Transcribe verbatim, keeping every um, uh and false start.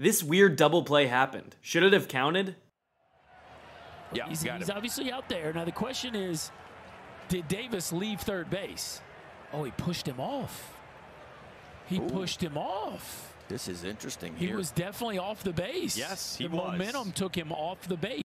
This weird double play happened. Should it have counted? Yeah, he's, he's obviously out there. Now the question is, did Davis leave third base? Oh, he pushed him off. He Ooh. pushed him off. This is interesting He here. was definitely off the base. Yes, he the was. The momentum took him off the base.